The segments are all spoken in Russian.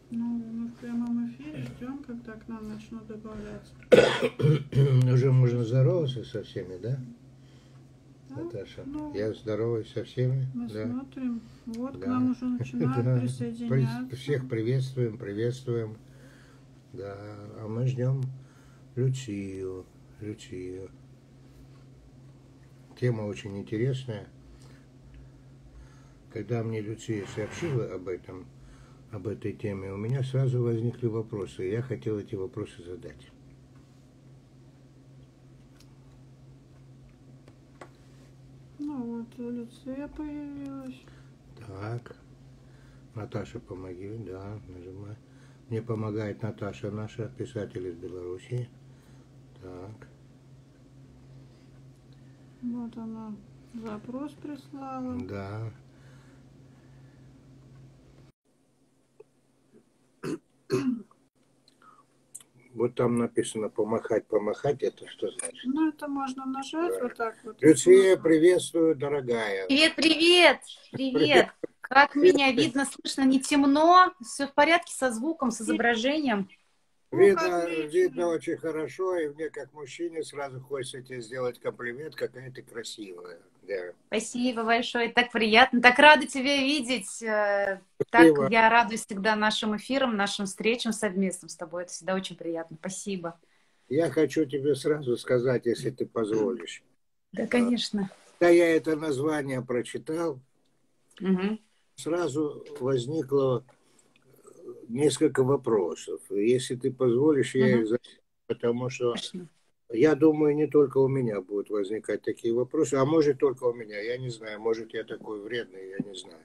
Ну, мы в прямом эфире ждем, когда к нам начнут добавляться. Уже можно здороваться со всеми, да, Да? Наташа? Ну, Я здороваюсь со всеми, мы да, смотрим. Вот к нам да, уже начинают да. присоединяться. Всех приветствуем, приветствуем, да. А мы ждем Люцию, Люцию. Тема очень интересная. Когда мне Люция сообщила об этой теме, у меня сразу возникли вопросы, и я хотел эти вопросы задать. Ну вот, Люция появилась. Так, Наташа, помоги, да, нажимай. Мне помогает Наташа, наша писатель из Беларуси. Так, Вот она запрос прислала. да. Вот там написано помахать, помахать, это что значит? Ну, это можно нажать Да. вот так вот. Люция, приветствую, дорогая. Привет, привет, Привет, привет. Как привет. меня видно, слышно, не темно? Все в порядке со звуком, с изображением? Ух, Видно отлично. очень хорошо, и мне как мужчине сразу хочется тебе сделать комплимент, какая ты красивая. Да. Спасибо большое, так приятно. Так рада тебя видеть. Так Спасибо. я радуюсь всегда нашим эфирам, нашим встречам совместным с тобой. Это всегда очень приятно. Спасибо. Я хочу тебе сразу сказать, если ты позволишь. Да, конечно. Когда я это название прочитал, Угу. сразу возникло несколько вопросов. Если ты позволишь, я Угу. их задам, потому что Конечно. я думаю, не только у меня будут возникать такие вопросы, а может только у меня, я не знаю, может я такой вредный, я не знаю.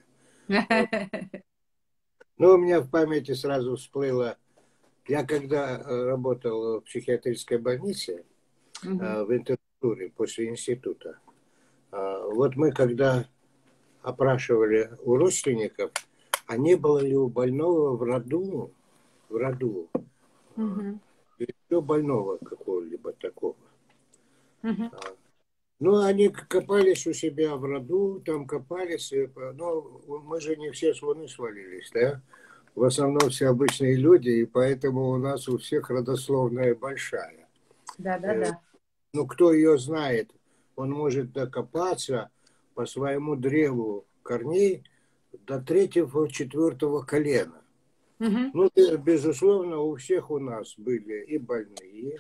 Но у меня в памяти сразу всплыло, я когда работал в психиатрической больнице Мгм. в интернатуре после института, вот мы когда опрашивали у родственников, а не было ли у больного в роду Мгм. еще больного какого-либо такого. Мгм. Ну, они копались у себя в роду, там копались, но мы же не все с луны свалились, да? В основном все обычные люди, и поэтому у нас у всех родословная большая. Да, да, да. Ну, кто ее знает, он может докопаться по своему древу корней до третьего, четвертого колена. Мгм. Ну, безусловно, у всех у нас были и больные,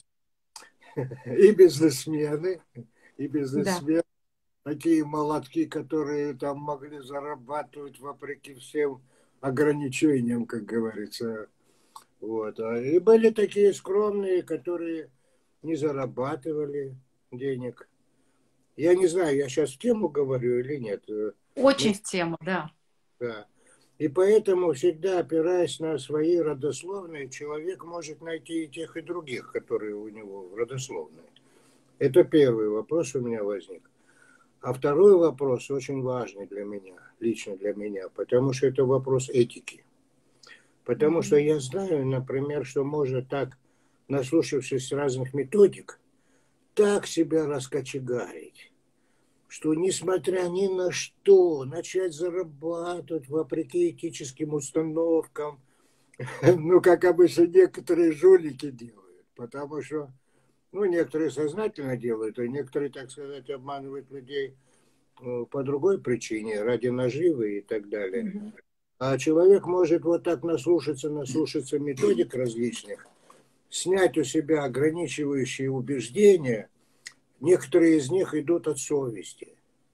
и бизнесмены, и Да. бизнесмены, такие молотки, которые там могли зарабатывать вопреки всем ограничениям, как говорится. Вот. И были такие скромные, которые не зарабатывали денег. Я не знаю, я сейчас в тему говорю или нет. Ну, Очень в тему, да. да. И поэтому, всегда опираясь на свои родословные, человек может найти и тех, и других, которые у него в родословной. Это первый вопрос у меня возник. А второй вопрос очень важный для меня, лично для меня, потому что это вопрос этики. Потому что Мгм. я знаю, например, что можно так, наслушавшись разных методик, так себя раскочегарить, что несмотря ни на что, начать зарабатывать вопреки этическим установкам, ну, как обычно некоторые жулики делают, потому что, ну, некоторые сознательно делают, а некоторые, так сказать, обманывают людей по другой причине, ради наживы и так далее. Мгм. А человек может вот так наслушаться методик различных, снять у себя ограничивающие убеждения, некоторые из них идут от совести.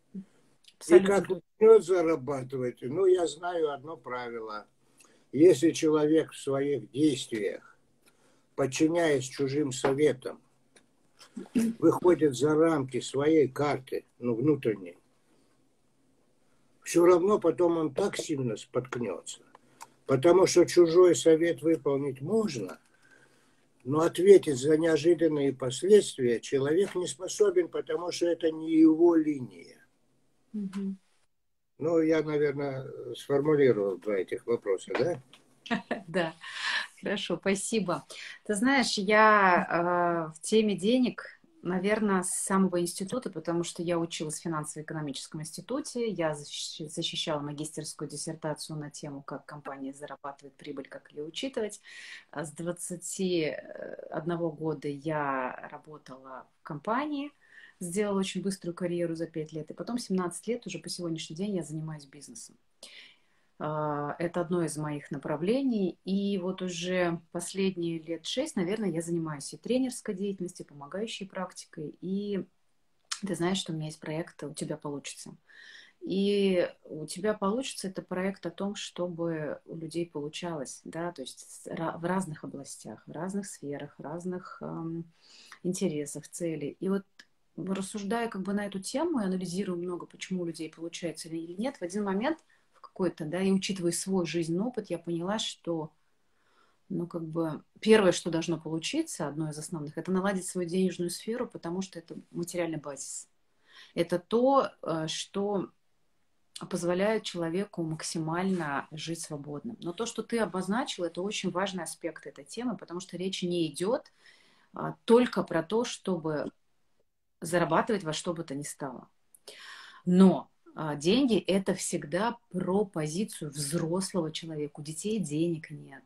И как Абсолютно. начнет зарабатывать, ну, я знаю одно правило. Если человек в своих действиях, подчиняясь чужим советам, выходит за рамки своей карты, ну, внутренней, все равно потом он так сильно споткнется. Потому что чужой совет выполнить можно, но ответить за неожиданные последствия человек не способен, потому что это не его линия. Мгм. Ну, я, наверное, сформулировал два этих вопроса, да? Да. Хорошо, спасибо. Ты знаешь, я в теме денег Наверное, с самого института, потому что я училась в финансово-экономическом институте, я защищала магистерскую диссертацию на тему, как компания зарабатывает прибыль, как ее учитывать. С 21 года я работала в компании, сделала очень быструю карьеру за 5 лет, и потом 17 лет уже по сегодняшний день я занимаюсь бизнесом. Это одно из моих направлений. И вот уже последние лет 6, наверное, я занимаюсь и тренерской деятельностью, и помогающей практикой. И ты знаешь, что у меня есть проект «У тебя получится». И «У тебя получится» — это проект о том, чтобы у людей получалось, да, то есть в разных областях, в разных сферах, в разных интересах, целей. И вот рассуждая как бы на эту тему и анализируя много, почему у людей получается или нет, в один момент какой-то, да, и учитывая свой жизненный опыт, я поняла, что, ну, как бы, первое, что должно получиться, одно из основных, это наладить свою денежную сферу, потому что это материальный базис. Это то, что позволяет человеку максимально жить свободным. Но то, что ты обозначил, это очень важный аспект этой темы, потому что речь не идет только про то, чтобы зарабатывать во что бы то ни стало. Но деньги — это всегда про позицию взрослого человека. У детей денег нет.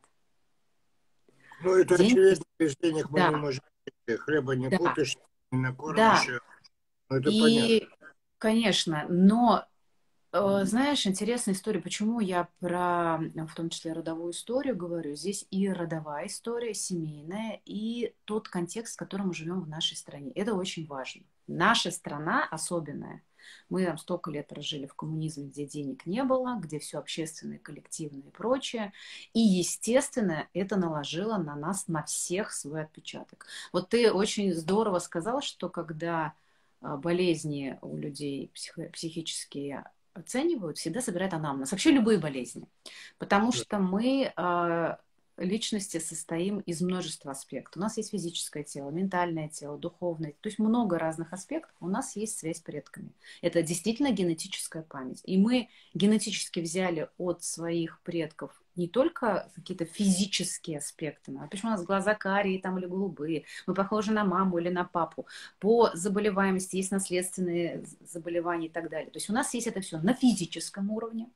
Ну, это Деньги, очевидно, без денег мы не да, можем жить. Хлеба не да, купишь, не да. накормишь. Ну, это понятно. И, конечно, но знаешь, интересная история, почему я про, в том числе, родовую историю говорю. Здесь и родовая история, семейная, и тот контекст, в котором мы живем в нашей стране. Это очень важно. Наша страна особенная. Мы там столько лет прожили в коммунизме, где денег не было, где все общественное, коллективное и прочее. И, естественно, это наложило на нас, на всех свой отпечаток. Вот ты очень здорово сказал, что когда болезни у людей психические оценивают, всегда собирают анамнез. Вообще любые болезни. Потому что мы, личности, состоим из множества аспектов. У нас есть физическое тело, ментальное тело, духовное. То есть много разных аспектов. У нас есть связь с предками. Это действительно генетическая память. И мы генетически взяли от своих предков не только какие-то физические аспекты, а почему у нас глаза карие там, или голубые, мы похожи на маму или на папу, по заболеваемости есть наследственные заболевания и так далее. То есть у нас есть это все на физическом уровне,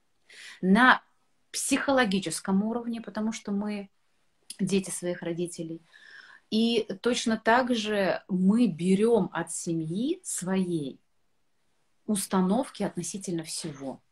на психологическом уровне, потому что мы дети своих родителей. И точно так же мы берем от семьи своей установки относительно всего.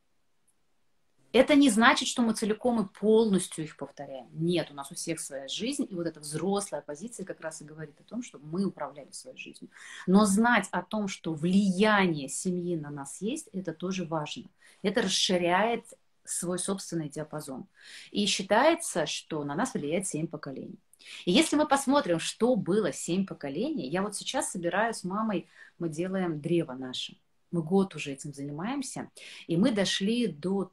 Это не значит, что мы целиком и полностью их повторяем. Нет, у нас у всех своя жизнь, и вот эта взрослая позиция как раз и говорит о том, чтобы мы управляли своей жизнью. Но знать о том, что влияние семьи на нас есть, это тоже важно. Это расширяет свой собственный диапазон. И считается, что на нас влияет 7 поколений. И если мы посмотрим, что было 7 поколений, я вот сейчас собираю с мамой, мы делаем древо наше. Мы год уже этим занимаемся, и мы дошли до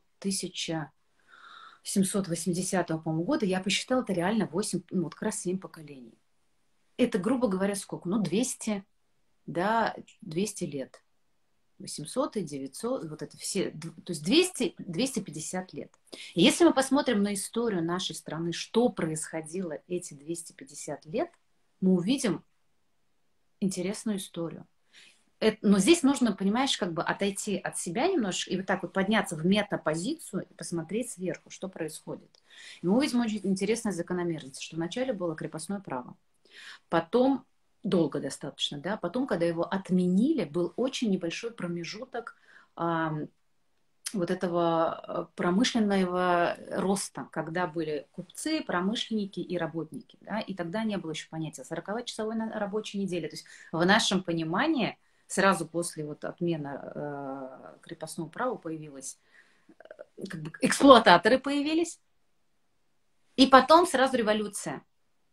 1780 по-моему, года, я посчитала, это реально 8, ну, вот как раз 7 поколений. Это, грубо говоря, сколько? Ну, 200, да, 200 лет. 800 и 900, вот это все, то есть 200, 250 лет. И если мы посмотрим на историю нашей страны, что происходило эти 250 лет, мы увидим интересную историю. Но здесь нужно, понимаешь, как бы отойти от себя немножко и вот так вот подняться в метапозицию и посмотреть сверху, что происходит. И мы увидим очень интересную закономерность, что вначале было крепостное право, потом, долго достаточно, да, потом, когда его отменили, был очень небольшой промежуток вот этого промышленного роста, когда были купцы, промышленники и работники, да, и тогда не было еще понятия 40-часовой рабочей недели. То есть в нашем понимании сразу после вот отмены крепостного права появилась, как бы эксплуататоры появились, и потом сразу революция.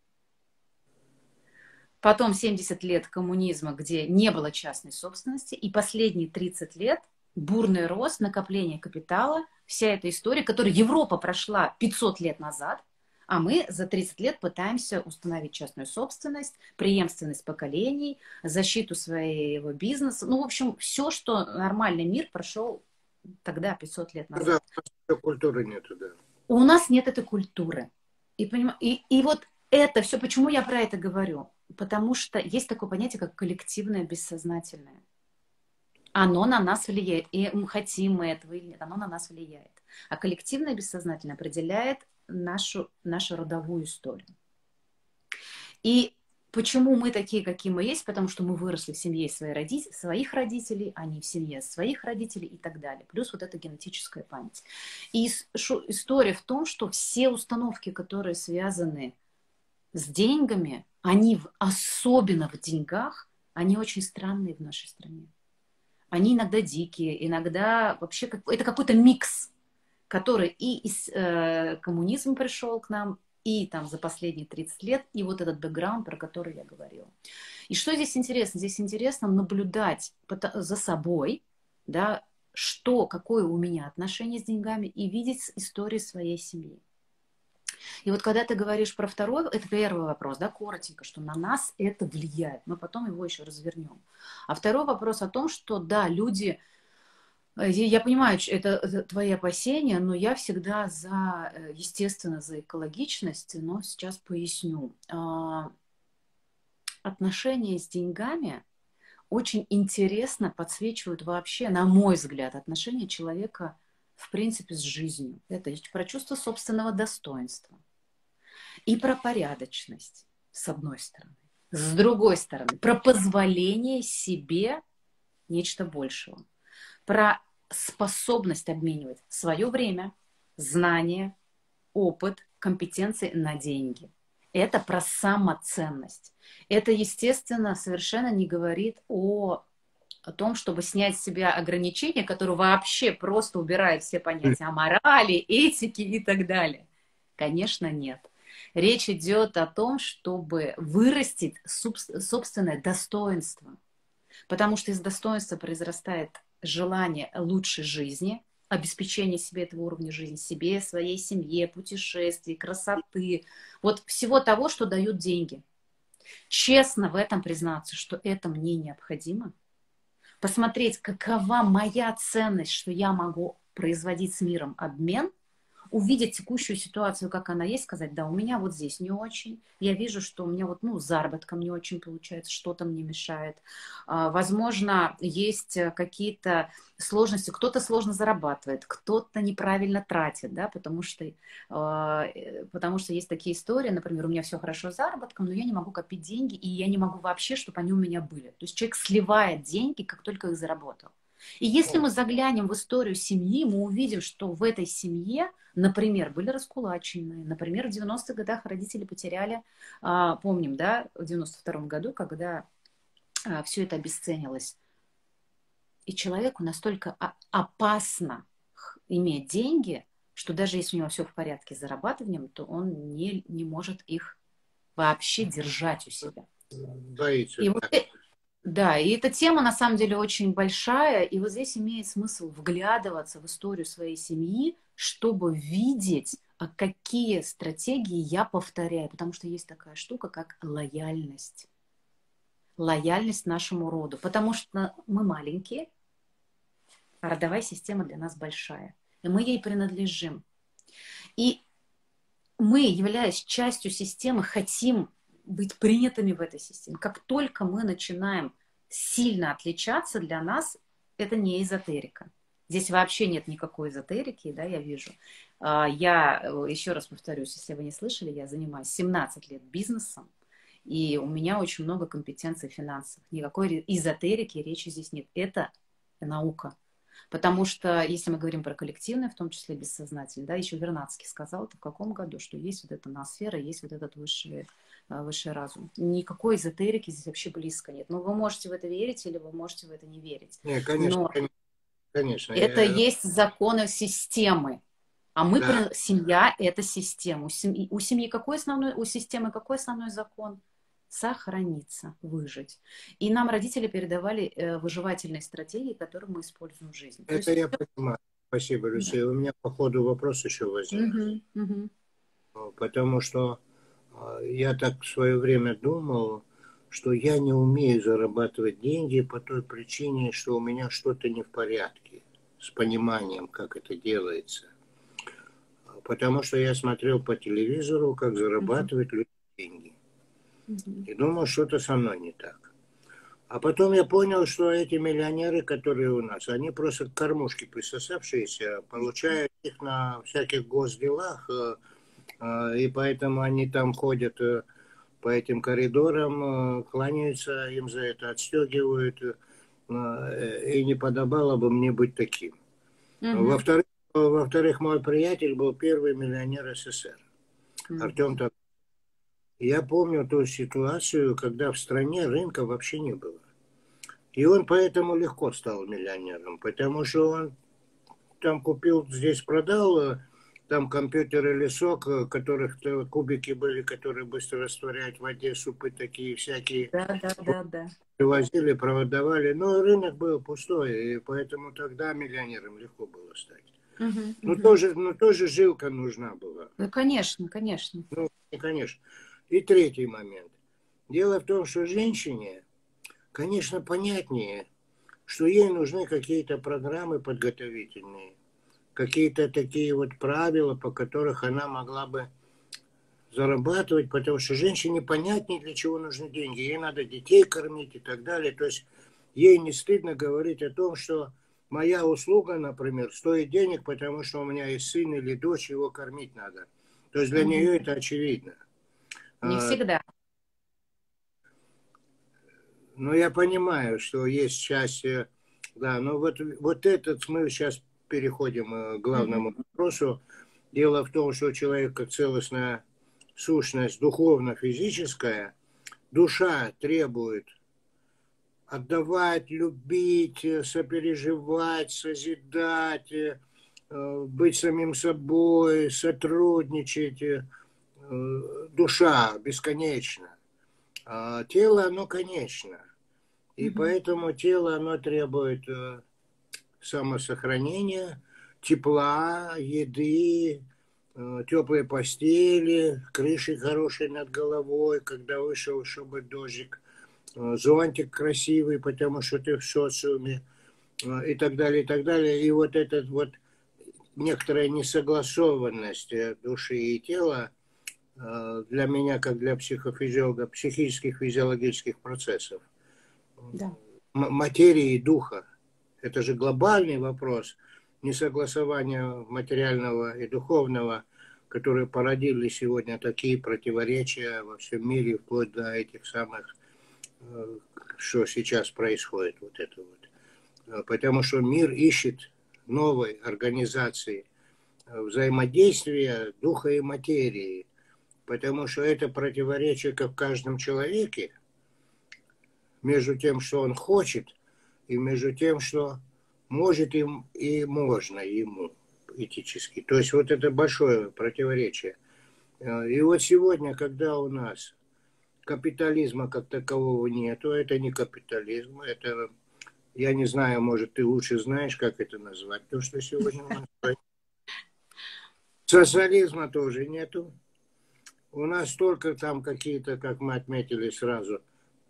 Потом 70 лет коммунизма, где не было частной собственности, и последние 30 лет бурный рост, накопление капитала, вся эта история, которую Европа прошла 500 лет назад, а мы за 30 лет пытаемся установить частную собственность, преемственность поколений, защиту своего бизнеса. Ну, в общем, все, что нормальный мир прошел тогда, 500 лет Ну назад. да, культуры нету, да. У нас нет этой культуры. И вот это все, почему я про это говорю? Потому что есть такое понятие, как коллективное бессознательное. Оно на нас влияет. И хотим мы этого или нет, оно на нас влияет. А коллективное бессознательное определяет нашу родовую историю. И почему мы такие, какие мы есть? Потому что мы выросли в семье своих родителей, а не в семье своих родителей и так далее. Плюс вот эта генетическая память. И история в том, что все установки, которые связаны с деньгами, они особенно в деньгах, они очень странные в нашей стране. Они иногда дикие, иногда вообще это какой-то микс, который коммунизм пришел к нам, и там за последние 30 лет, и вот этот бэкграунд, про который я говорила. И что здесь интересно? Здесь интересно наблюдать за собой, да, какое у меня отношение с деньгами, и видеть истории своей семьи. И вот когда ты говоришь про второй, это первый вопрос, да, коротенько, что на нас это влияет. Мы потом его еще развернем. А второй вопрос о том, что, да, люди... Я понимаю, это твои опасения, но я всегда естественно, за экологичность, но сейчас поясню. Отношения с деньгами очень интересно подсвечивают вообще, на мой взгляд, отношения человека, в принципе, с жизнью. Это про чувство собственного достоинства и про порядочность, с одной стороны. С другой стороны, про позволение себе нечто большего. Про способность обменивать свое время, знания, опыт, компетенции на деньги. Это про самоценность. Это, естественно, совершенно не говорит о том, чтобы снять с себя ограничения, которые вообще просто убирают все понятия о морали, этике и так далее. Конечно, нет. Речь идет о том, чтобы вырастить собственное достоинство. Потому что из достоинства произрастает желание лучшей жизни, обеспечение себе этого уровня жизни, себе, своей семье, путешествий, красоты, вот всего того, что дают деньги. Честно в этом признаться, что это мне необходимо. Посмотреть, какова моя ценность, что я могу производить с миром обмен, увидеть текущую ситуацию, как она есть, сказать, да, у меня вот здесь не очень, я вижу, что у меня вот, заработком не очень получается, что-то мне мешает. Возможно, есть какие-то сложности, кто-то сложно зарабатывает, кто-то неправильно тратит, да, потому что есть такие истории, например, у меня все хорошо с заработком, но я не могу копить деньги, и я не могу вообще, чтобы они у меня были. То есть человек сливает деньги, как только их заработал. И если мы заглянем в историю семьи, мы увидим, что в этой семье, например, были раскулаченные. Например, в 90-х годах родители потеряли, помним, да, в 92-м году, когда все это обесценилось. И человеку настолько опасно иметь деньги, что даже если у него все в порядке с зарабатыванием, то он не может их вообще держать у себя. Боится. И вот, да, и эта тема на самом деле очень большая, и вот здесь имеет смысл вглядываться в историю своей семьи, чтобы видеть, какие стратегии я повторяю, потому что есть такая штука, как лояльность. Лояльность нашему роду, потому что мы маленькие, а родовая система для нас большая, и мы ей принадлежим. И мы, являясь частью системы, хотим быть принятыми в этой системе. Как только мы начинаем сильно отличаться, для нас это не эзотерика. Здесь вообще нет никакой эзотерики, да, я вижу. Я, еще раз повторюсь, если вы не слышали, я занимаюсь 17 лет бизнесом, и у меня очень много компетенций финансовых. Никакой эзотерики речи здесь нет. Это наука. Потому что, если мы говорим про коллективное, в том числе бессознательное, да, еще Вернадский сказал, это в каком году, что есть вот эта ноосфера, есть вот этот высший разум. Никакой эзотерики здесь вообще близко нет. Но вы можете в это верить или вы можете в это не верить. Не, конечно, Но конечно. это есть законы системы. А мы, Да. семья – это система. У семьи какой основной, у системы какой основной закон? Сохраниться, выжить. И нам родители передавали выживательные стратегии, которые мы используем в жизни. Это я понимаю. Спасибо, Люция. Да. У меня по ходу вопрос еще возник. Потому что я так в свое время думал, что я не умею зарабатывать деньги по той причине, что у меня что-то не в порядке с пониманием, как это делается. Потому что я смотрел по телевизору, как зарабатывать люди деньги. Мгм. И думал, что-то со мной не так. А потом я понял, что эти миллионеры, которые у нас, они просто к кормушке присосавшиеся, получают их на всяких госделах, и поэтому они там ходят по этим коридорам, кланяются им за это, отстегивают, и не подобало бы мне быть таким. Мгм. Во-вторых, мой приятель был первый миллионер СССР, Артем Мгм. Табаков. Я помню ту ситуацию, когда в стране рынка вообще не было. И он поэтому легко стал миллионером, потому что он там купил, здесь продал, там компьютер или сок, которых кубики были, которые быстро растворяют в воде, супы такие всякие. Да, да, да, да. Привозили, продавали, но рынок был пустой, и поэтому тогда миллионером легко было стать. Мгм. Ну, Мгм. тоже жилка нужна была. Ну, конечно, конечно. Ну, и, конечно. И третий момент. Дело в том, что женщине, конечно, понятнее, что ей нужны какие-то программы подготовительные, какие-то такие вот правила, по которых она могла бы зарабатывать, потому что женщине понятнее, для чего нужны деньги. Ей надо детей кормить и так далее. То есть ей не стыдно говорить о том, что моя услуга, например, стоит денег, потому что у меня есть сын или дочь, его кормить надо. То есть для Мгм. нее это очевидно. Не всегда. Но я понимаю, что есть часть, да, но вот этот мы сейчас переходим к Мгм. главному вопросу. Дело в том, что человек как целостная сущность духовно-физическая, душа требует отдавать, любить, сопереживать, созидать, быть самим собой, сотрудничать. Душа бесконечна. А тело, оно конечно. И Мгм. поэтому тело, оно требует самосохранения, тепла, еды, теплой постели, крыши хорошей над головой, когда вышел, чтобы дождик, зонтик красивый, потому что ты в социуме, и так далее, и так далее. И вот этот вот некоторая несогласованность души и тела для меня, как для психофизиолога, психических физиологических процессов, Да. материи и духа. Это же глобальный вопрос несогласования материального и духовного, которые породили сегодня такие противоречия во всем мире, вплоть до этих самых, что сейчас происходит. Вот это вот. Потому что мир ищет новой организации взаимодействия духа и материи. Потому что это противоречие, как в каждом человеке, между тем, что он хочет, и между тем, что может им и можно ему этически. То есть вот это большое противоречие. И вот сегодня, когда у нас капитализма как такового нету, это не капитализм, это, я не знаю, может, ты лучше знаешь, как это назвать, то, что сегодня у нас происходит. Социализма тоже нету. У нас только там какие-то, как мы отметили сразу,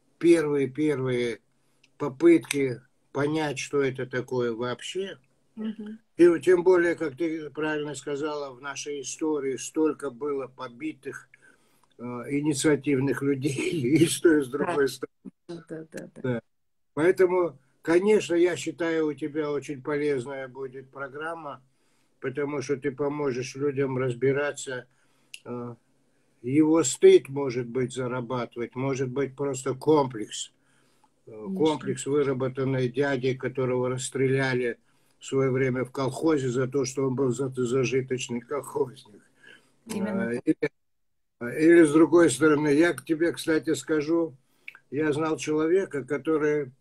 первые попытки понять, что это такое вообще. Мгм. И тем более, как ты правильно сказала, в нашей истории столько было побитых инициативных людей, и что и с Да, другой стороны. да, да, да, да. Да. Поэтому, конечно, я считаю, у тебя очень полезная будет программа, потому что ты поможешь людям разбираться. э, Его стыд, может быть, зарабатывать, может быть, просто комплекс. Конечно. Комплекс, выработанный дядей, которого расстреляли в свое время в колхозе за то, что он был зажиточный колхозник. Именно так. Или, с другой стороны, я к тебе, кстати, скажу, я знал человека, который,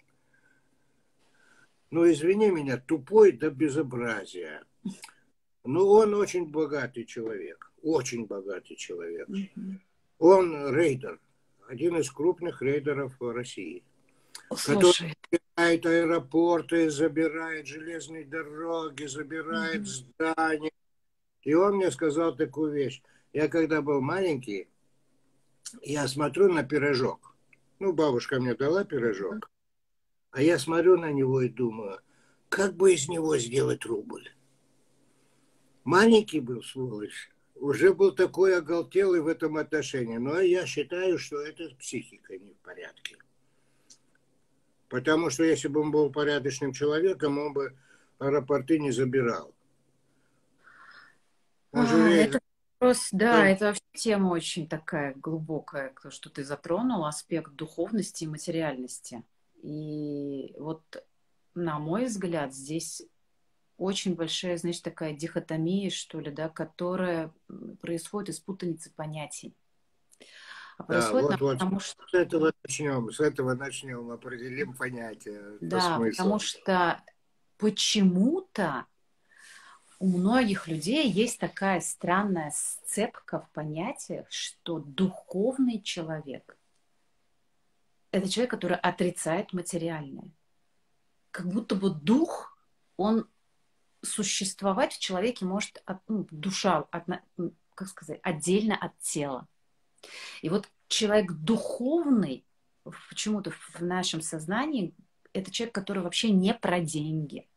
ну, извини меня, тупой до безобразия. Но он очень богатый человек, очень богатый человек. Мгм. Он рейдер, один из крупных рейдеров России, который Слушай. забирает аэропорты, забирает железные дороги, забирает Мгм. здания. И он мне сказал такую вещь. Я когда был маленький, я смотрю на пирожок. Ну, бабушка мне дала пирожок. А я смотрю на него и думаю, как бы из него сделать рубль. Маленький был, сволочь. уже был такой оголтелый в этом отношении. Но я считаю, что это с психикой не в порядке. Потому что если бы он был порядочным человеком, он бы аэропорты не забирал. Он жалеет. Это вопрос, да, это вообще тема очень такая глубокая, то, что ты затронул, аспект духовности и материальности. И вот, на мой взгляд, здесь очень большая, значит, такая дихотомия, что ли, да, которая происходит из путаницы понятий. А Да, происходит она вот потому, что... с этого начнем, определим понятие по Да, потому смыслу. что почему-то у многих людей есть такая странная сцепка в понятиях, что духовный человек — это человек, который отрицает материальное. Как будто бы дух, он существовать в человеке может, душа, как сказать, отдельно от тела. И вот человек духовный, почему-то в нашем сознании, это человек, который вообще не про деньги.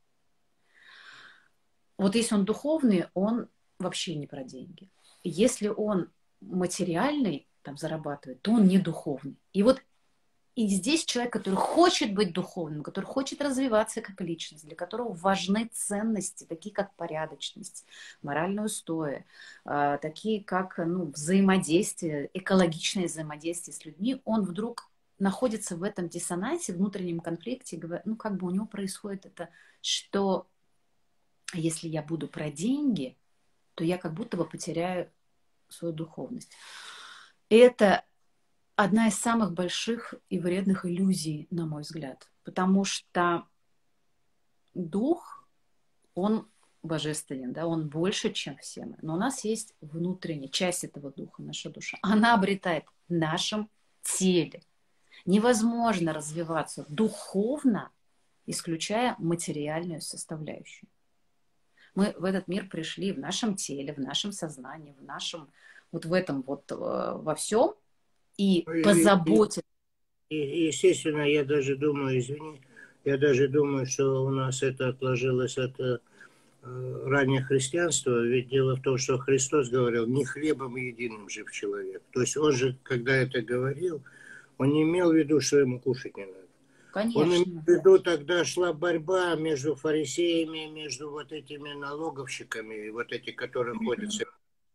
Вот если он духовный, он вообще не про деньги. Если он материальный, там, зарабатывает, то он не духовный. И вот и здесь человек, который хочет быть духовным, который хочет развиваться как личность, для которого важны ценности, такие как порядочность, моральные устои, такие как взаимодействие, экологичное взаимодействие с людьми, он вдруг находится в этом диссонансе, внутреннем конфликте, как бы у него происходит это, что если я буду про деньги, то я как будто бы потеряю свою духовность. И это одна из самых больших и вредных иллюзий, на мой взгляд. Потому что дух, он божественен, да, он больше, чем все мы. Но у нас есть внутренняя часть этого духа, наша душа. Она обретает в нашем теле. Невозможно развиваться духовно, исключая материальную составляющую. Мы в этот мир пришли в нашем теле, в нашем сознании, в нашем, вот в этом вот, во всем, и позаботиться. Естественно, я даже думаю, извини, я даже думаю, что у нас это отложилось от раннего христианства, ведь дело в том, что Христос говорил, не хлебом единым жив человек. То есть он же, когда это говорил, он не имел в виду, что ему кушать не надо. Конечно. Он имел в виду, тогда шла борьба между фарисеями, между вот этими налоговщиками, вот эти, которые ходят в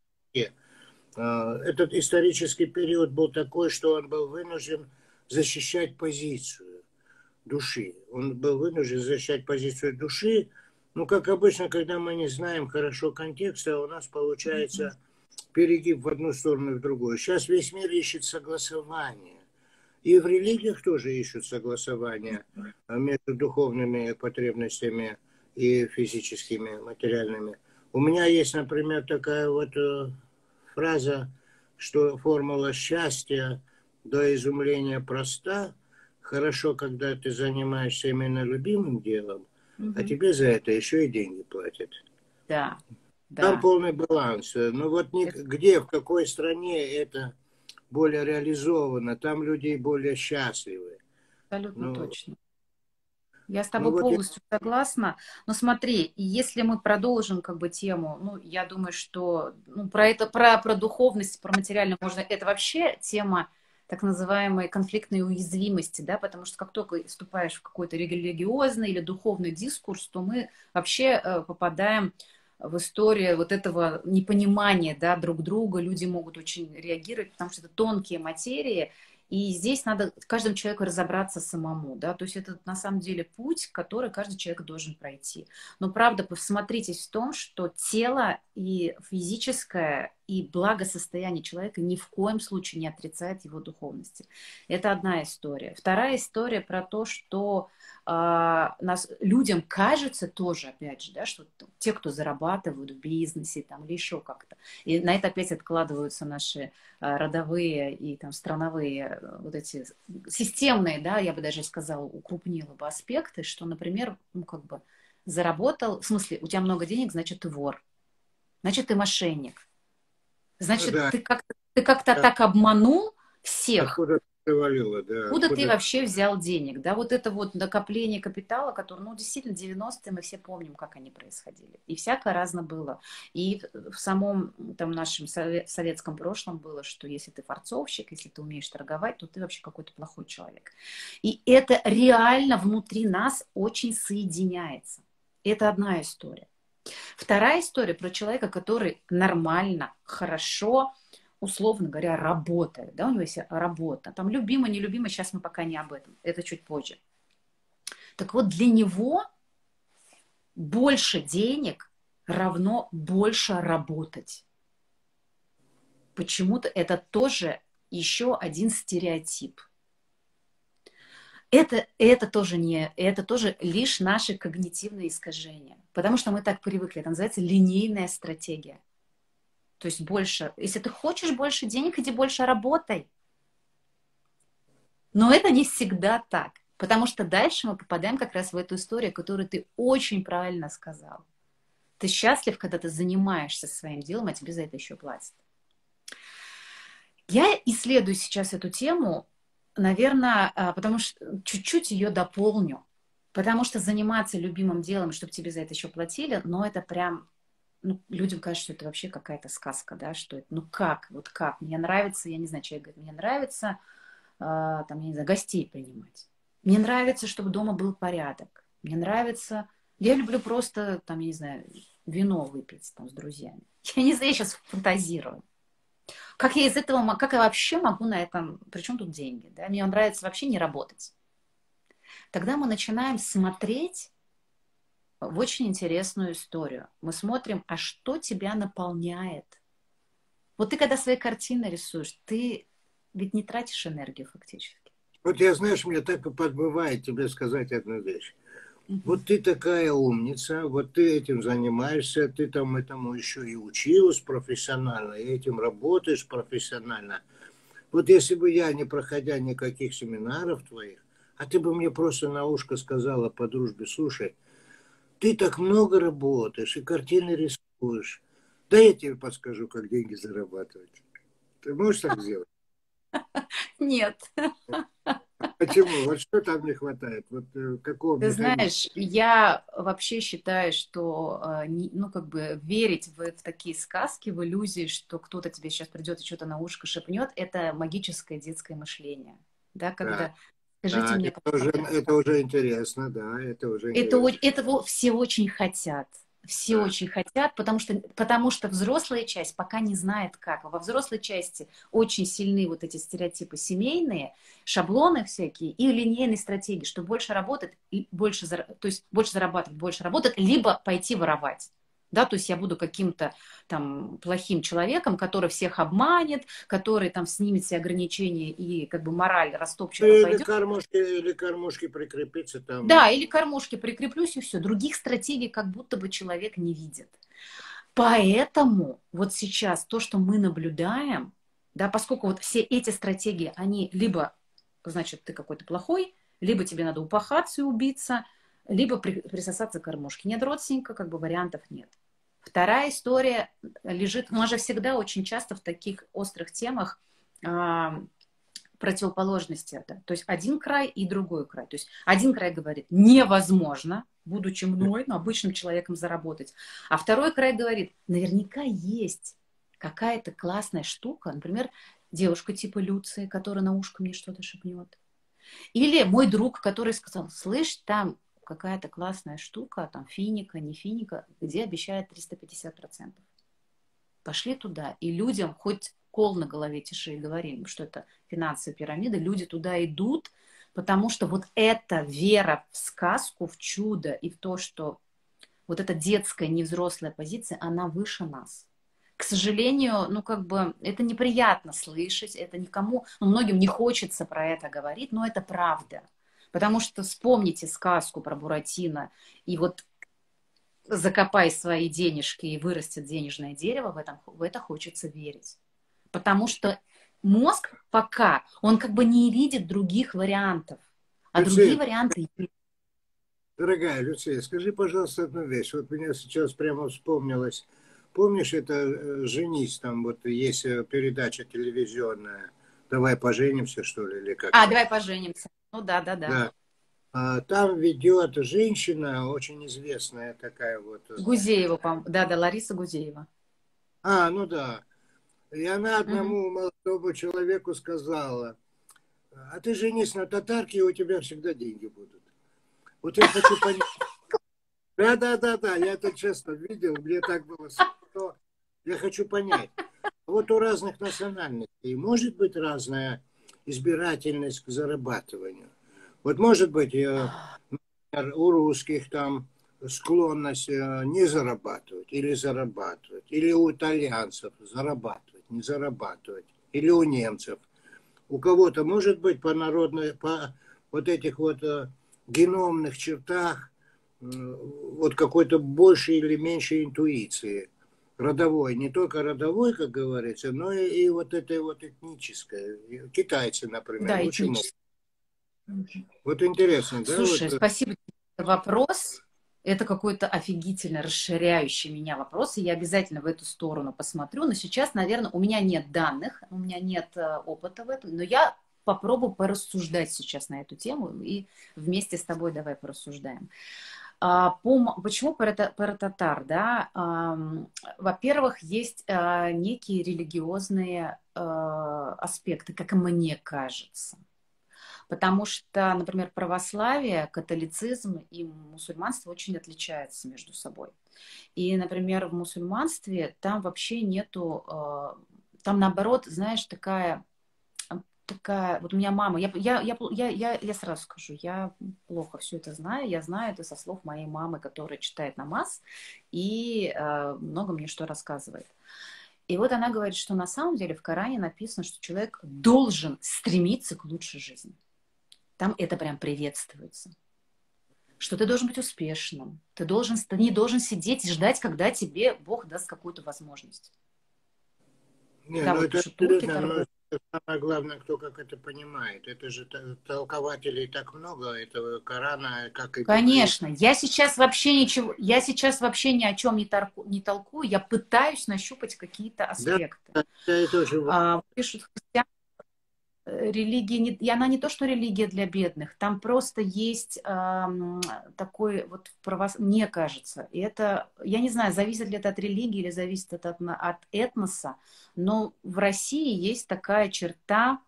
Этот исторический период был такой, что он был вынужден защищать позицию души. Он был вынужден защищать позицию души. Ну, как обычно, когда мы не знаем хорошо контекста, у нас получается перегиб в одну сторону и в другую. Сейчас весь мир ищет согласование. И в религиях тоже ищут согласование между духовными потребностями и физическими, материальными. У меня есть, например, такая вот фраза, что формула счастья до изумления проста. Хорошо, когда ты занимаешься именно любимым делом, а тебе за это еще и деньги платят. Да. Там полный баланс. Но вот где, в какой стране это более реализовано, там люди более счастливы. Абсолютно точно. Я с тобой полностью согласна. Но смотри, если мы продолжим как бы тему, я думаю, что про духовность, про материальное можно. Это вообще тема так называемой конфликтной уязвимости, да, потому что как только вступаешь в какой-то религиозный или духовный дискурс, то мы вообще попадаем в историю вот этого непонимания, да, друг друга. Люди могут очень реагировать, потому что это тонкие материи. И здесь надо каждому человеку разобраться самому, да, то есть это на самом деле путь, который каждый человек должен пройти. Но правда, посмотритесь в том, что тело и физическое, и благосостояние человека ни в коем случае не отрицает его духовности. Это одна история. Вторая история про то, что людям кажется тоже, опять же, да, что те, кто зарабатывают в бизнесе там, или еще как-то, и на это опять откладываются наши родовые и там страновые вот эти системные, да, я бы даже сказала, укрупнила бы аспекты, что, например, заработал, в смысле, у тебя много денег, значит, ты вор, значит, ты мошенник, значит, ты как-то так обманул всех. завалило, да. Откуда ты Откуда? вообще взял денег? Да, вот это вот накопление капитала, которое, ну, действительно, 90-е мы все помним, как они происходили. И всякое разно было. И в самом там нашем советском прошлом было, что если ты форцовщик, если ты умеешь торговать, то ты вообще какой-то плохой человек. И это реально внутри нас очень соединяется. Это одна история. Вторая история про человека, который нормально, хорошо, условно говоря, работает. Да, у него есть работа. Там любимо, нелюбимо, сейчас мы пока не об этом. Это чуть позже. Так вот, для него больше денег равно больше работать. Почему-то это тоже еще один стереотип. Это тоже лишь наши когнитивные искажения. Потому что мы так привыкли. Это называется линейная стратегия. То есть больше, если ты хочешь больше денег, иди больше работай. Но это не всегда так. Потому что дальше мы попадаем как раз в эту историю, которую ты очень правильно сказал. Ты счастлив, когда ты занимаешься своим делом, а тебе за это еще платят. Я исследую сейчас эту тему, наверное, потому что чуть-чуть ее дополню. Потому что заниматься любимым делом, чтобы тебе за это еще платили, но это прям, ну, людям кажется, что это вообще какая-то сказка, да, что это, ну как, вот как, мне нравится, я не знаю, человек говорит, мне нравится, там, я не знаю, гостей принимать. Мне нравится, чтобы дома был порядок. Мне нравится, я люблю просто, там, я не знаю, вино выпить там с друзьями. Я не знаю, я сейчас фантазирую. Как я из этого, как я вообще могу на этом, причем тут деньги, да? Мне нравится вообще не работать. Тогда мы начинаем смотреть в очень интересную историю. Мы смотрим, а что тебя наполняет? Вот ты когда свои картины рисуешь, ты ведь не тратишь энергию фактически. Вот я, знаешь, мне так и подбывает тебе сказать одну вещь. Вот ты такая умница, вот ты этим занимаешься, ты там этому еще и училась профессионально, и этим работаешь профессионально. Вот если бы я, не проходя никаких семинаров твоих, а ты бы мне просто на ушко сказала по дружбе, слушай, ты так много работаешь и картины рисуешь, да я тебе подскажу, как деньги зарабатывать. Ты можешь так сделать? Нет. Почему? Вот что там не хватает? Вот какого Ты механизма? знаешь, я вообще считаю, что, ну, как бы верить в такие сказки, в иллюзии, что кто-то тебе сейчас придет и что-то на ушко шепнет, это магическое детское мышление. Да, Да, когда, скажите да, мне, это уже интересно, да, это уже это, интересно. все очень хотят. Все Да. очень хотят, потому что взрослая часть пока не знает как. Во взрослой части очень сильны вот эти стереотипы семейные, шаблоны всякие и линейные стратегии, что больше работать, и больше, то есть больше зарабатывать, больше работать, либо пойти воровать. Да, то есть я буду каким-то там плохим человеком, который всех обманет, который там снимет все ограничения и как бы мораль растопчет и пойдет. Или кормушки прикрепиться там. Да, или кормушки прикреплюсь и все. Других стратегий как будто бы человек не видит. Поэтому вот сейчас то, что мы наблюдаем, да, поскольку вот все эти стратегии, они либо, значит, ты какой-то плохой, либо тебе надо упахаться и убиться, либо присосаться к кормушке. Нет родственника, как бы вариантов нет. Вторая история лежит, у нас же всегда очень часто в таких острых темах противоположности это. То есть один край и другой край. То есть один край говорит, невозможно, будучи мной, но обычным человеком заработать. А второй край говорит, наверняка есть какая-то классная штука, например, девушка типа Люции, которая на ушко мне что-то шепнет. Или мой друг, который сказал, слышь, там какая-то классная штука, там финика, не финика, где обещают 350%. Пошли туда, и людям хоть кол на голове тиши и говорим, что это финансовая пирамида, люди туда идут, потому что вот эта вера в сказку, в чудо и в то, что вот эта детская, невзрослая позиция, она выше нас. К сожалению, ну как бы это неприятно слышать, это никому, ну, многим не хочется про это говорить, но это правда. Потому что вспомните сказку про Буратино, и вот закопай свои денежки и вырастет денежное дерево, в это хочется верить. Потому что мозг пока, он как бы не видит других вариантов. А Люция, другие варианты есть. дорогая Люция, скажи, пожалуйста, одну вещь. Вот меня сейчас прямо вспомнилось. Помнишь, это «Женись», там вот есть передача телевизионная, «Давай поженимся», что ли, или как А, там. давай поженимся. Ну да, да, да. Да. Там ведет женщина, очень известная такая вот. Гузеева, да, да, Лариса Гузеева. Ну да. И она Мгм. одному молодому человеку сказала: а ты женись на татарке, и у тебя всегда деньги будут. Вот я хочу понять. Да, я это честно видел, мне так было смешно. Я хочу понять. Вот у разных национальностей может быть разная избирательность к зарабатыванию. Вот может быть, например, у русских там склонность не зарабатывать или зарабатывать, или у итальянцев зарабатывать, не зарабатывать, или у немцев. У кого-то может быть по народной, по вот этих вот геномных чертах вот какой-то большей или меньшей интуиции родовой, не только родовой, как говорится, но и вот этой вот этнической. Китайцы, например, Да, лучше могут. этнически. Мгм. Вот интересно, да? Слушай, Вот, спасибо тебе за вопрос. Это какой-то офигительно расширяющий меня вопрос, и я обязательно в эту сторону посмотрю. Но сейчас, наверное, у меня нет данных, у меня нет опыта в этом, но я попробую порассуждать сейчас на эту тему, и вместе с тобой давай порассуждаем. Почему про татар, да? Во-первых, есть некие религиозные аспекты, как мне кажется. Потому что, например, православие, католицизм и мусульманство очень отличаются между собой. И, например, в мусульманстве там вообще нету, там наоборот, знаешь, такая, вот у меня мама, я сразу скажу, я плохо все это знаю, я знаю это со слов моей мамы, которая читает намаз и много мне что рассказывает. И вот она говорит, что на самом деле в Коране написано, что человек должен стремиться к лучшей жизни. Там это прям приветствуется. Что ты должен быть успешным. Ты не должен сидеть и ждать, когда тебе Бог даст какую-то возможность. не, Да, ну вот это пишут турки, интересно, но торгуют. самое главное, кто как это понимает. Это же толкователей так много этого Корана, как и говорит. Конечно, я сейчас вообще ни о чем не толкую, я пытаюсь нащупать какие-то Да, аспекты. это очень важно. Пишут, религия, и она не то, что религия для бедных, там просто есть такой вот мне кажется, и это, я не знаю, зависит ли это от религии или зависит это от этноса, но в России есть такая черта,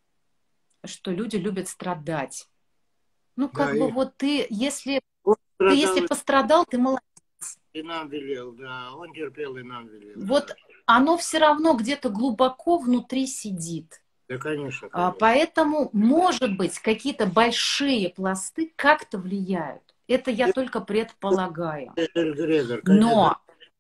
что люди любят страдать. Ну, Да, как бы вот если он ты если страдал пострадал, ты молодец. и нам велел, да, он терпел и нам велел, да. Вот оно все равно где-то глубоко внутри сидит. Да, конечно, конечно. Поэтому, может быть, какие-то большие пласты как-то влияют. Это я только предполагаю. Эгрегор, Но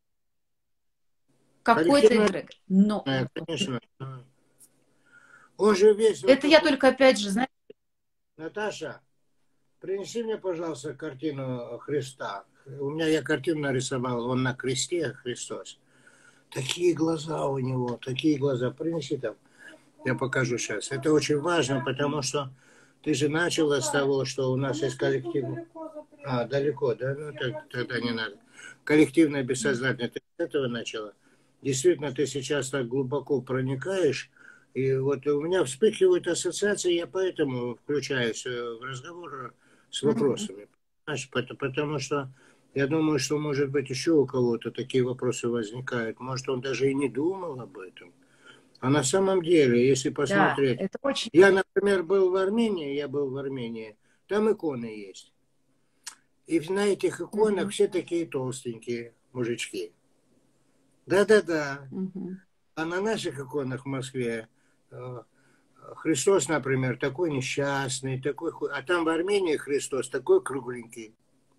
какой-то коллективная, эгрегор. Но конечно. Он же весь вот это я такой. только, опять же, знаешь, Наташа, принеси мне, пожалуйста, картину Христа. У меня я картину нарисовал, он на кресте, Христос. Такие глаза у него, такие глаза. Принеси там, я покажу сейчас. Это очень важно, потому что ты же начала с того, что у нас есть коллективный... далеко, да? Ну, тогда не надо. Коллективное бессознательное. Ты с этого начала? Действительно, ты сейчас так глубоко проникаешь, и вот у меня вспыхивают ассоциации, я поэтому включаюсь в разговор с вопросами. Понимаешь? Потому что я думаю, что, может быть, еще у кого-то такие вопросы возникают. Может, он даже и не думал об этом. А на самом деле, если да, посмотреть... это очень... Я, например, был в Армении, там иконы есть. И на этих иконах Мгм, все такие толстенькие мужички. Да-да-да. мгм. А на наших иконах в Москве Христос, например, такой несчастный, такой а там в Армении Христос такой кругленький.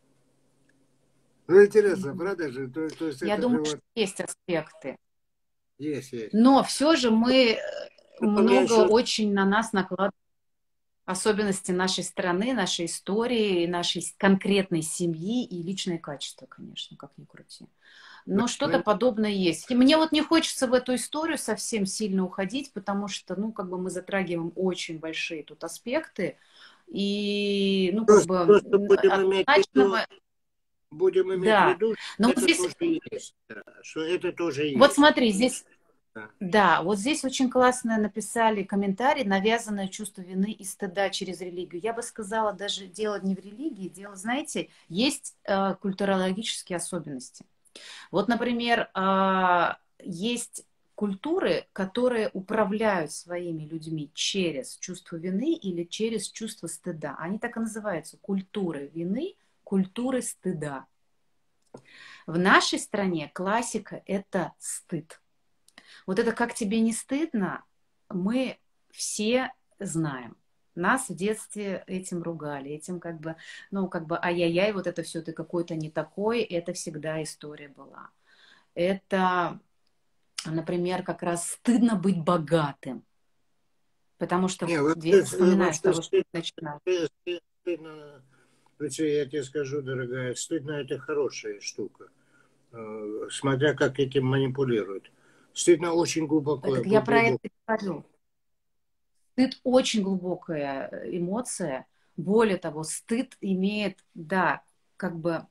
Ну, интересно, Мгм. правда же? То есть Я это же думаю, что вот есть аспекты. есть. Но все же мы Потом я много еще... очень на нас накладываем особенности нашей страны, нашей истории, нашей конкретной семьи и личные качества, конечно, как ни крути. Но что-то подобное есть. И мне вот не хочется в эту историю совсем сильно уходить, потому что, ну, как бы мы затрагиваем очень большие тут аспекты. И, ну, как бы Просто однозначного, будем иметь в да. виду, что Но вот это здесь, тоже есть. Да, что это тоже вот есть. смотри, здесь Да. Да, вот здесь очень классно написали комментарий: навязанное чувство вины и стыда через религию. Я бы сказала, даже дело не в религии, дело, знаете, есть культурологические особенности. Вот, например, есть культуры, которые управляют своими людьми через чувство вины или через чувство стыда. Они так и называются: культуры вины, культуры стыда. В нашей стране классика – это стыд. Вот это «как тебе не стыдно» мы все знаем. Нас в детстве этим ругали, этим как бы, ну, как бы ай-яй-яй, вот это все, ты какой-то не такой, это всегда история была. Это, например, как раз стыдно быть богатым, потому что Не, я вспоминаю с вообще того, что начинала. стыдно, Люция, я тебе скажу, дорогая, стыдно это хорошая штука, смотря как этим манипулируют. Стыдно очень Так я про это и говорю. Стыд очень глубокая эмоция. Более того, стыд имеет, да, как бы...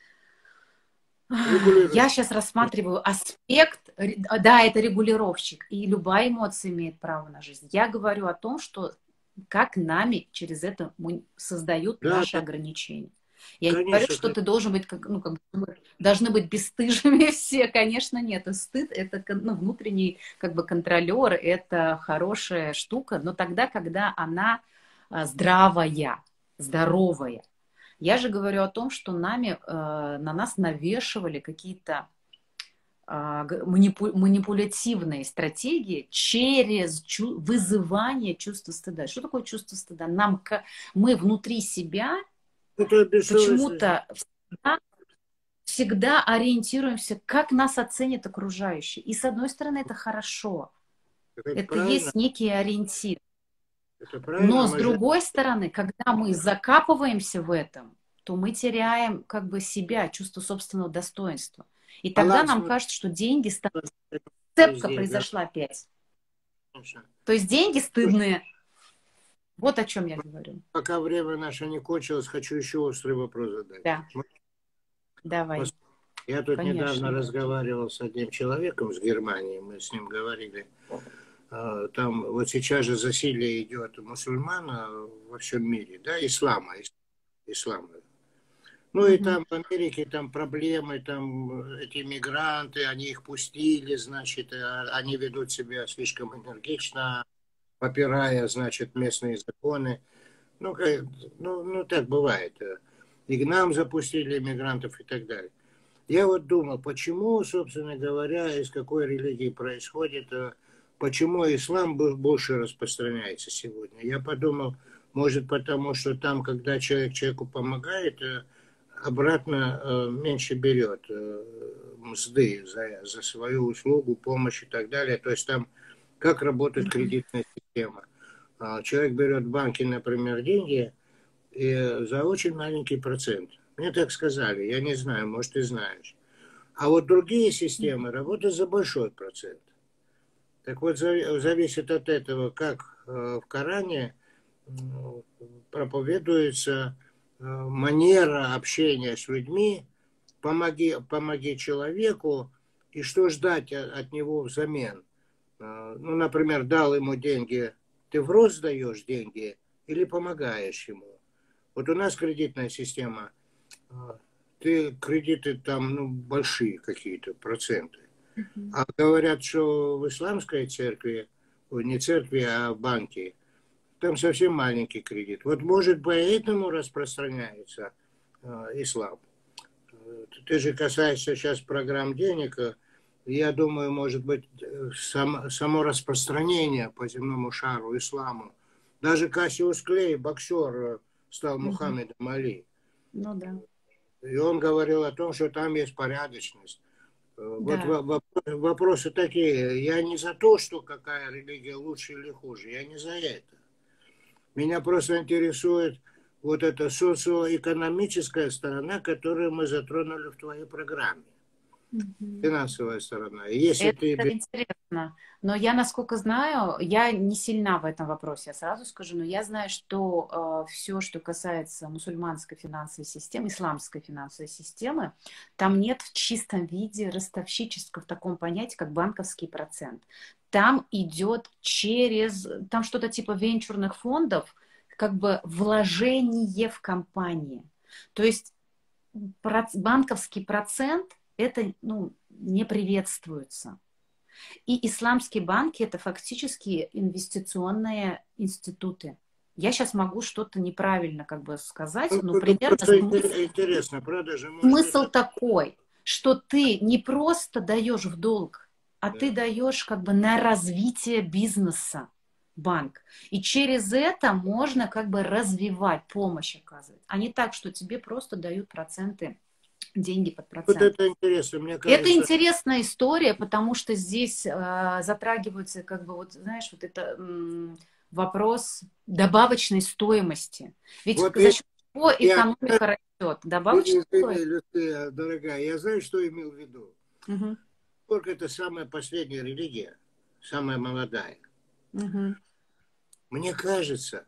Я регулирующий. сейчас рассматриваю аспект, да, это регулировщик, и любая эмоция имеет право на жизнь. Я говорю о том, что как нами через это создают Да, наши да, ограничения. Я не говорю, конечно, что ты должен быть, ну, как бы, должны быть бесстыжими все, конечно, нет. И стыд – это, ну, внутренний как бы контролер, это хорошая штука, но тогда, когда она здравая, здоровая. Я же говорю о том, что на нас навешивали какие-то манипулятивные стратегии через вызывание чувства стыда. Что такое чувство стыда? Мы внутри себя это бессовестность. почему-то всегда ориентируемся, как нас оценят окружающие. И с одной стороны, это хорошо. Это Это правильно, есть некий ориентир. это правильно, Но с мы же другой стороны, когда мы закапываемся в этом, то мы теряем как бы себя, чувство собственного достоинства. И тогда баланс нам нужно кажется, что деньги цепка везде, да, произошла опять. конечно. То есть деньги Слушай, стыдные. Вот о чем я говорю. пока время наше не кончилось, хочу еще острый вопрос задать. Да, давай, Я тут недавно конечно. разговаривал с одним человеком с Германии, мы с ним говорили. Там вот сейчас же засилие идет мусульман во всем мире, да, ислама. Ну и Мгм. там в Америке там проблемы, там эти мигранты, они их пустили, значит, они ведут себя слишком энергично, попирая, значит, местные законы. Ну, ну так бывает. И к нам запустили мигрантов и так далее. Я вот думал, почему, собственно говоря, из какой религии происходит, почему ислам больше распространяется сегодня. Я подумал, может потому, что там, когда человек человеку помогает, обратно меньше берет мзды за свою услугу, помощь и так далее. То есть там как работает Мгм. кредитная система. Человек берет в банке, например, деньги и за очень маленький процент. Мне так сказали, я не знаю, может, ты знаешь. А вот другие системы работают за большой процент. Так вот, зависит от этого, как в Коране проповедуется манера общения с людьми, помоги человеку, и что ждать от него взамен. Ну, например, дал ему деньги, ты в рост даешь деньги или помогаешь ему. Вот у нас кредитная система, ты кредиты там ну, большие какие-то проценты. Мгм. А говорят, что в исламской церкви, не церкви, а в банке, там совсем маленький кредит. Вот может поэтому распространяется ислам. Ты же касаешься сейчас программ денег. Я думаю, может быть, само распространение по земному шару исламу. Даже Кассиус Клей, боксер, стал Мгм. Мухаммедом Али. Ну да. И он говорил о том, что там есть порядочность. Вот Да. вопросы такие. Я не за то, что какая религия лучше или хуже. Я не за это. Меня просто интересует вот эта социоэкономическая сторона, которую мы затронули в твоей программе. Мгм. финансовая сторона. И если Это ты интересно. Но я, насколько знаю, я не сильна в этом вопросе, я сразу скажу, но я знаю, что все, что касается мусульманской финансовой системы, исламской финансовой системы, там нет в чистом виде ростовщического в таком понятии, как банковский процент. Там идет через, там что-то типа венчурных фондов, как бы вложение в компании. То есть банковский процент это ну, не приветствуется. И исламские банки это фактически инвестиционные институты. Я сейчас могу что-то неправильно как бы сказать, ну, но это примерно просто интересно, правда же, может смысл это... такой, что ты не просто даешь в долг, а ты Да. даешь как бы на развитие бизнеса банк. И через это можно как бы развивать, помощь оказывать, а не так, что тебе просто дают проценты, деньги под Вот процент. это интересно, мне Это кажется, интересная история, потому что здесь затрагивается, как бы, вот, знаешь, вот это вопрос добавочной стоимости. Ведь вот за счет чего я, экономика растет? Добавочной извини, стоимости. Люция, дорогая, я знаю, что имел в виду. Мгм. Только это самая последняя религия, самая молодая. Мгм. Мне кажется,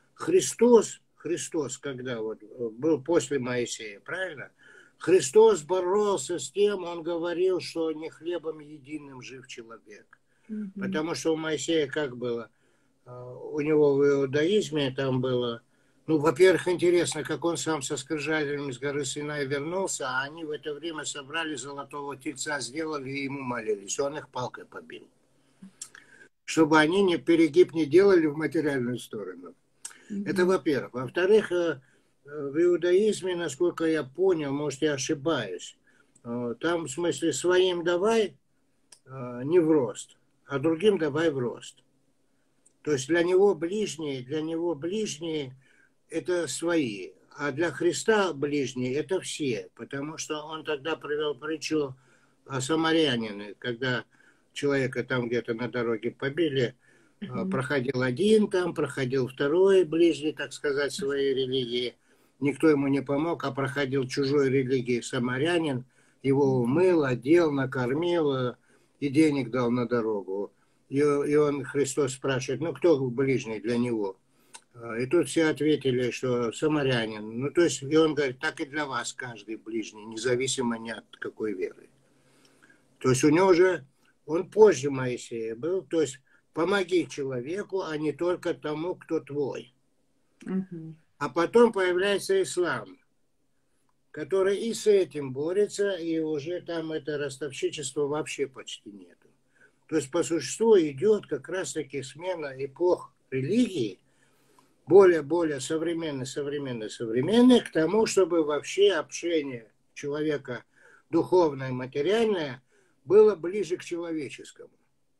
Христос, когда вот был после Моисея, правильно? Христос боролся с тем, он говорил, что не хлебом единым жив человек. Мгм. Потому что у Моисея как было? У него в иудаизме там было, ну, во-первых, интересно, как он сам со скрижалями с горы Синай вернулся, а они в это время собрали золотого тельца, сделали и ему молились. Он их палкой побил. Чтобы они не перегиб не делали в материальную сторону. Это Мгм. во-первых. Во-вторых, в иудаизме, насколько я понял, может, я ошибаюсь, там, в смысле, своим давай не в рост, а другим давай в рост. То есть для него ближние это свои, а для Христа ближние это все, потому что он тогда привел притчу о самарянине, когда человека там где-то на дороге побили, Мгм. проходил один там, проходил второй ближний, так сказать, своей религии, никто ему не помог, а проходил чужой религии самарянин, его умыл, одел, накормил и денег дал на дорогу. И он, Христос спрашивает, ну кто ближний для него? И тут все ответили, что самарянин. Ну, то есть, и он говорит, так и для вас каждый ближний, независимо ни от какой веры. То есть у него уже, он позже Моисея был, то есть помоги человеку, а не только тому, кто твой. Мгм. А потом появляется ислам, который и с этим борется, и уже там это ростовщичество вообще почти нету. То есть по существу идет как раз-таки смена эпох религии, более современной, к тому, чтобы вообще общение человека духовное, материальное было ближе к человеческому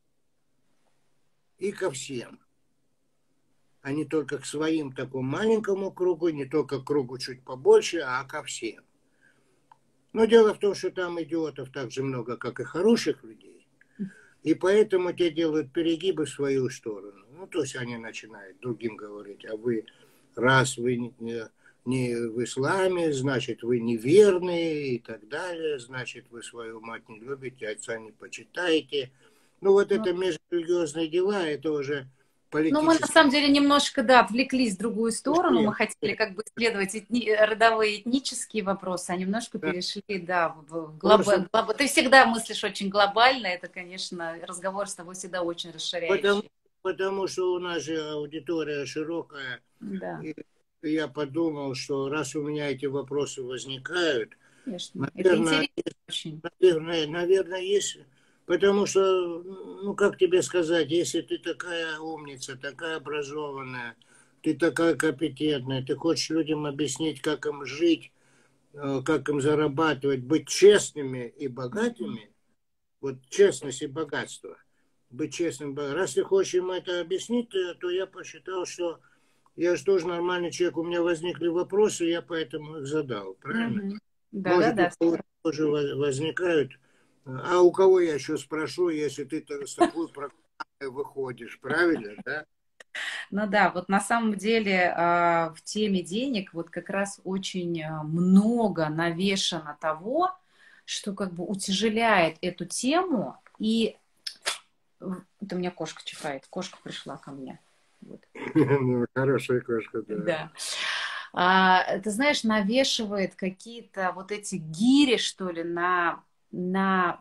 и ко всем, а не только к своим такому маленькому кругу, не только к кругу чуть побольше, а ко всем. Но дело в том, что там идиотов так же много, как и хороших людей, и поэтому те делают перегибы в свою сторону. Ну, то есть они начинают другим говорить, а вы, раз вы не в исламе, значит, вы неверные и так далее, значит, вы свою мать не любите, отца не почитаете. Ну, вот Ну, это межрелигиозные дела, это уже ну, мы на политические. самом деле немножко, да, отвлеклись в другую сторону. Мы хотели как бы исследовать родовые этнические вопросы, а немножко Да. перешли, да, в Просто Ты всегда мыслишь очень глобально. Это, конечно, разговор с тобой всегда очень потому, расширяющий. потому что у нас же аудитория широкая, Да, и я подумал, что раз у меня эти вопросы возникают, конечно. Это наверное, интересно очень. наверное, есть. Потому что, ну, как тебе сказать, если ты такая умница, такая образованная, ты такая компетентная, ты хочешь людям объяснить, как им жить, как им зарабатывать, быть честными и Мгм. богатыми, вот честность и богатство, быть честным. Раз ты хочешь им это объяснить, то я посчитал, что я же тоже нормальный человек, у меня возникли вопросы, я поэтому их задал, правильно? Мгм. Может, у Да-да-да. кого-то тоже возникают. А у кого я еще спрошу, если ты с такой программой выходишь, правильно, да? Ну да, вот на самом деле в теме денег вот как раз очень много навешано того, что как бы утяжеляет эту тему. И это у меня кошка чихает, кошка пришла ко мне. Вот. Ну, хорошая кошка, да. Да. Ты знаешь, навешивает какие-то вот эти гири, что ли, на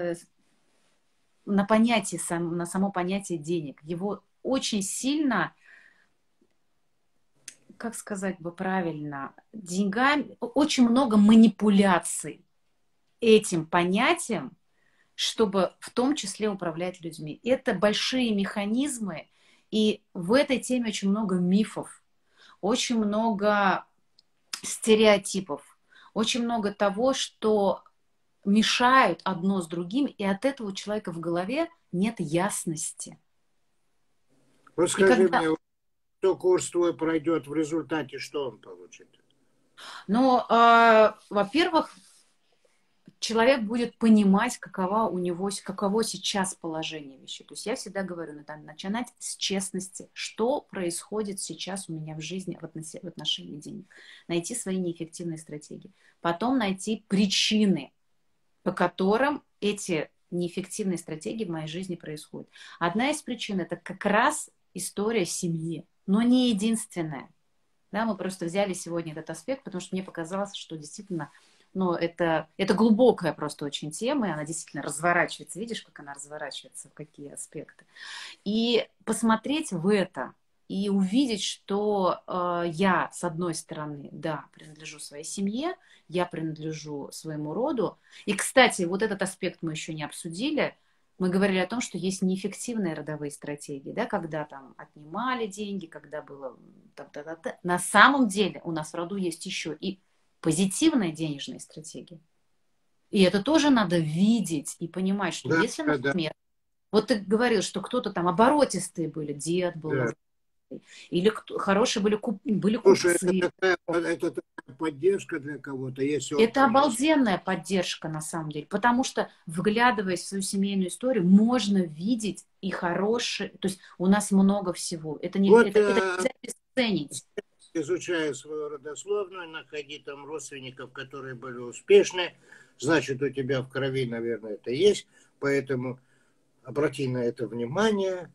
понятие, на само понятие денег. Его очень сильно, как сказать бы правильно, деньгами, очень много манипуляций этим понятием, чтобы в том числе управлять людьми. Это большие механизмы, и в этой теме очень много мифов, очень много стереотипов, очень много того, что мешают одно с другим, и от этого у человека в голове нет ясности. Вот скажи мне, кто курс твой пройдет, в результате что он получит? Ну, во-первых, человек будет понимать, каково сейчас положение вещей. То есть я всегда говорю, надо начинать с честности, что происходит сейчас у меня в жизни в отношении денег. Найти свои неэффективные стратегии. Потом найти причины, по которым эти неэффективные стратегии в моей жизни происходят. Одна из причин – это как раз история семьи, но не единственная. Да, мы просто взяли сегодня этот аспект, потому что мне показалось, что действительно, ну, это глубокая просто очень тема, и она действительно разворачивается. Видишь, как она разворачивается, в какие аспекты. И посмотреть в это, и увидеть, что я, с одной стороны, да, принадлежу своей семье, я принадлежу своему роду. И, кстати, вот этот аспект мы еще не обсудили. Мы говорили о том, что есть неэффективные родовые стратегии, да, когда там отнимали деньги, когда было... На самом деле у нас в роду есть еще и позитивные денежные стратегии. И это тоже надо видеть и понимать, что Да, если, например, вот ты говорил, что кто-то там оборотистые были, дед был, да. или хорошие были Слушай, купцы. это такая поддержка для кого-то, если он Это принес. обалденная поддержка на самом деле, потому что, вглядываясь в свою семейную историю, можно видеть и хорошие, то есть у нас много всего. Это Вот, нельзя обесценить. изучая свою родословную, находи там родственников, которые были успешны, значит, у тебя в крови, наверное, это есть, поэтому обрати на это внимание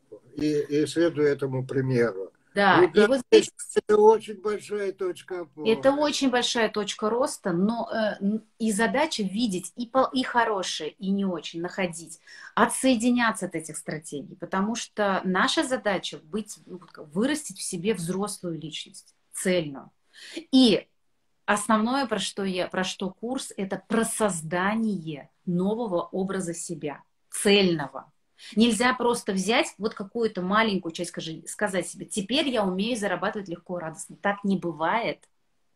и следуй этому примеру. Да, И и вот здесь это очень большая точка опоры. это очень большая точка роста, но и задача видеть и хорошее, и не очень, находить, отсоединяться от этих стратегий, потому что наша задача вырастить в себе взрослую личность, цельную. И основное, про что курс, это про создание нового образа себя, цельного. Нельзя просто взять вот какую-то маленькую часть, сказать себе, теперь я умею зарабатывать легко и радостно. Так не бывает.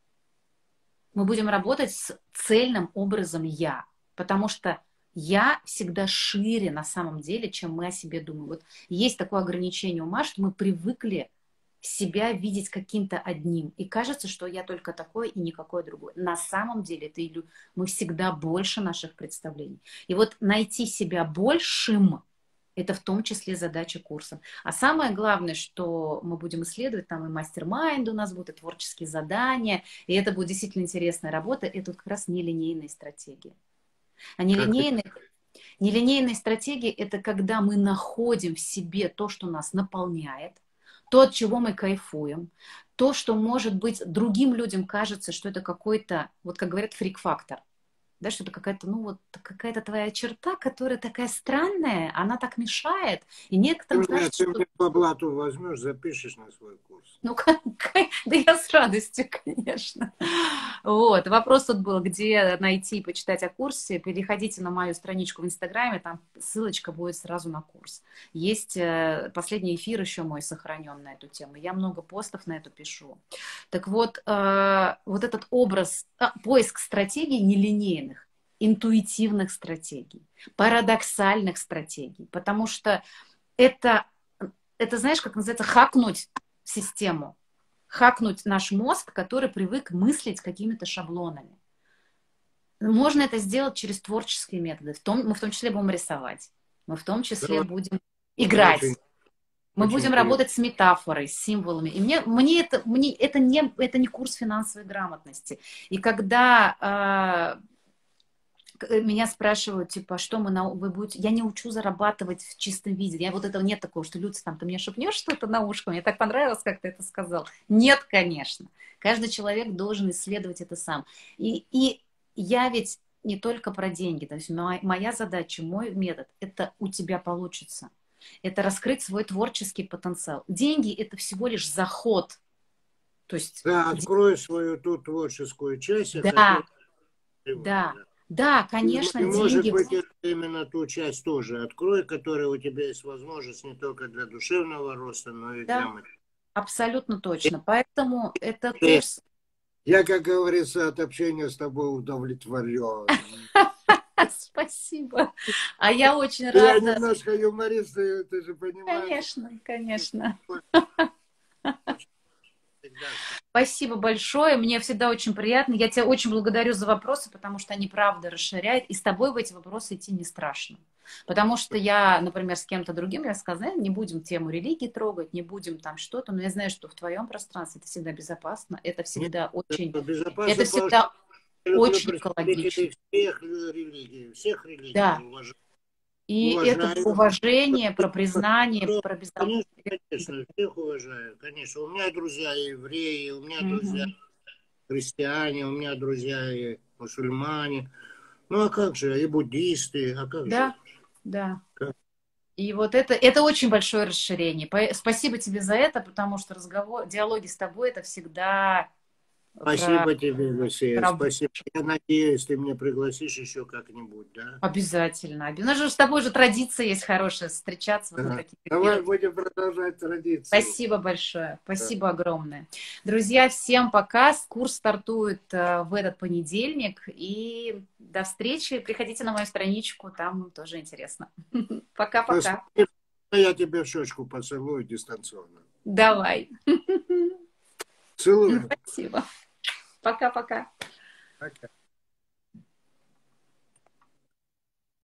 Мы будем работать с цельным образом «я», потому что «я» всегда шире на самом деле, чем мы о себе думаем. Вот есть такое ограничение ума, что мы привыкли себя видеть каким-то одним. И кажется, что я только такой и никакой другой. На самом деле мы всегда больше наших представлений. И вот найти себя большим – это в том числе задача курса. А самое главное, что мы будем исследовать, там и мастер-майнды у нас будут, и творческие задания, и это будет действительно интересная работа, это как раз нелинейные стратегии. А нелинейные стратегии – это когда мы находим в себе то, что нас наполняет, то, от чего мы кайфуем, то, что, может быть, другим людям кажется, что это какой-то, вот как говорят, фрик-фактор. Да, что-то какая-то твоя черта, которая такая странная, она так мешает. И некоторым кажется, ты мне по блату возьмешь, запишешь на свой курс. Ну, да я с радостью, конечно. Вот. Вопрос тут был, где найти и почитать о курсе. Переходите на мою страничку в Инстаграме, там ссылочка будет сразу на курс. Есть последний эфир еще мой сохранен на эту тему. Я много постов на эту пишу. Так вот, вот этот образ, поиск стратегий нелинейных, интуитивных стратегий, парадоксальных стратегий, потому что это знаешь, как называется, хакнуть систему, хакнуть наш мозг, который привык мыслить какими-то шаблонами. Можно это сделать через творческие методы. Мы в том числе будем рисовать, мы в том числе будем играть, мы будем работать с метафорой, с символами. И это не курс финансовой грамотности. И когда Меня спрашивают, типа, что вы будете... Я не учу зарабатывать в чистом виде. Я вот этого нет такого, что, Люция, там, ты мне шепнешь что-то на ушко, мне так понравилось, как ты это сказал. Нет, конечно. Каждый человек должен исследовать это сам. И я ведь не только про деньги. То есть моя задача, мой метод, это у тебя получится. Это раскрыть свой творческий потенциал. Деньги – это всего лишь заход. То есть... Да, открой свою ту творческую часть, о Да, которой ты да, говорила. да, конечно, И, может деньги... быть, именно ту часть тоже открой, которая у тебя есть возможность не только для душевного роста, но и для Да, материального. абсолютно точно. Поэтому это И курс... я, как говорится, от общения с тобой удовлетворен. Спасибо. А я очень Я рада. немножко юморист, ты же понимаешь. Конечно, конечно. Всегда. Спасибо большое. Мне всегда очень приятно. Я тебя очень благодарю за вопросы, потому что они правда расширяют. И с тобой в эти вопросы идти не страшно. Потому что я, например, с кем-то другим, я сказала, не будем тему религии трогать, не будем там что-то, но я знаю, что в твоем пространстве это всегда безопасно, это всегда очень, Безопасно, это всегда я люблю очень экологично. представителей всех религий Да. уважаю. И это про уважение, про признание, про безопасность. Конечно, всех уважаю, конечно. У меня друзья евреи, у меня друзья христиане, у меня друзья и мусульмане. Ну, а как же, и буддисты, а как же? Да, да. Как? И вот это очень большое расширение. Спасибо тебе за это, потому что диалоги с тобой это всегда Спасибо тебе, Люсия, про... спасибо. Я надеюсь, ты меня пригласишь еще как-нибудь, да? Обязательно. У нас же с тобой же традиция есть хорошая, встречаться вот на таких Давай эфирах. будем продолжать традицию. Спасибо большое. Спасибо огромное. Друзья, всем пока. Курс стартует в этот понедельник. И до встречи. Приходите на мою страничку, там тоже интересно. Пока-пока. Я тебе в щечку поцелую дистанционно. Давай. Целую. Спасибо. Пока-пока. Пока.